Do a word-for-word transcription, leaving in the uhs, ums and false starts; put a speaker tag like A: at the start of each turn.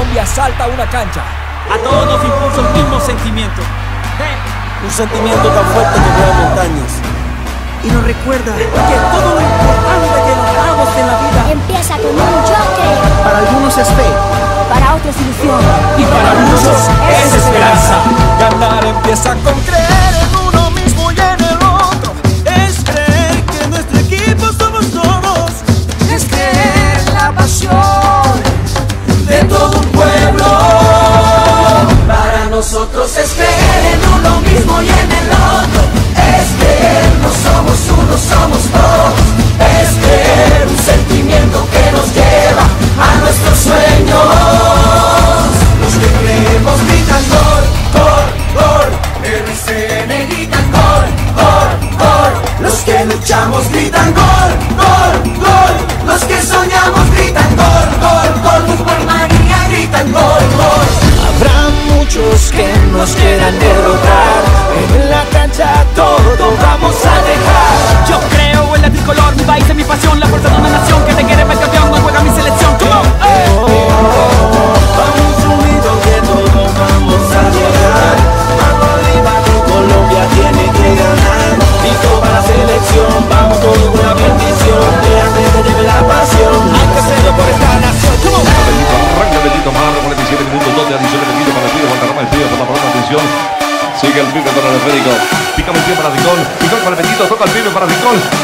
A: Colombia salta a una cancha.
B: A todos nos impulsa un mismo sentimiento.
A: Hey.
C: Un sentimiento tan fuerte que mueve montañas.
B: Y nos recuerda que todo lo importante que logramos en la vida
D: empieza con un choque.
B: para algunos es fe,
D: Para otros ilusión.
A: Y para muchos es esperanza. Ganar empieza con creer en uno mismo y en el otro.
B: es creer que nuestro equipo somos todos,
A: Es creer en la pasión de todo un pueblo. Para nosotros es creer en uno mismo y en el otro. Es creer, no somos uno, somos dos. Es creer, un sentimiento que nos lleva a nuestros sueños. Los que creemos gritan gol, gol, gol. R C N gritan gol, gol, gol. Los que luchamos gritan gol, gol, gol. Los que soñamos gritan gol, gol, gol. Fútbol Manía gritan gol, gol. Habrá muchos que nos quieran derrotar. En la cancha todo vamos a dejar.
B: yo creo en la tricolor, mi país es mi pasión, la fuerza de una nación que te quiere ver campeón, no juega mi selección. Come on, hey.
C: Vamos unidos que todos vamos a llegar. Mano arriba que Colombia tiene que ganar. Listo para la selección, vamos todos con la bendición. Que antes te lleve la pasión. Hay que hacerlo por esta nación. Come on.
E: Bendito, arranca Bendito Mar, cuarenta y siete minutos, dos de adición, Bendito para el pibe, Guantanamo el pibe, por la pronta atención. Sigue el pibe con el esférico. Pica el pibe para Rincón. Rincón para el Bendito, toca el pibe para Rincón.